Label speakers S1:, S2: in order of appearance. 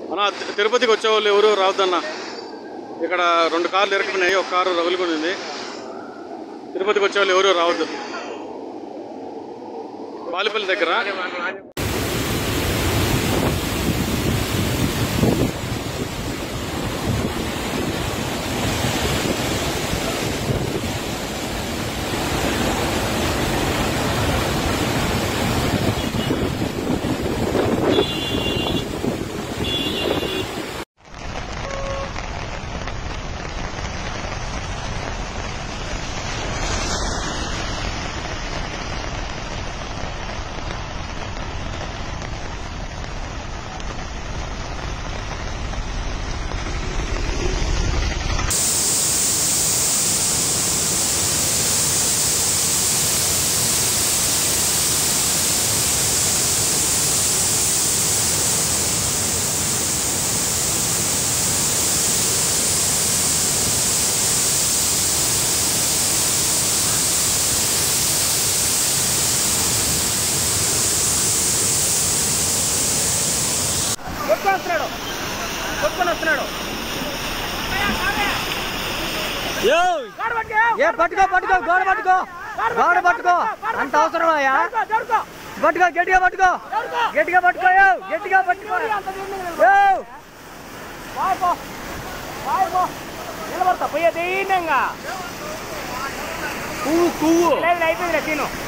S1: మన తిరుపతికి వచ్చేవాళ్ళు ఎవరు రావద్దన్న. ఇక్కడ 2 కార్లు ఇరకపోయినాయి, ఒక కారు రగులుకుంది. తిరుపతికి వచ్చేవాళ్ళు ఎవరు రావద్దు. బాలిపల్లి దగ్గర వస్తున్నాడు.
S2: పట్టుకో గోడ పట్టుకో అంత అవసరమయ్యా. పట్టుకో గట్టిగా పట్టుకో
S3: నిలబడతా పోయే దీనంగా
S2: పువ్వు
S3: అయిపోయింది తిను.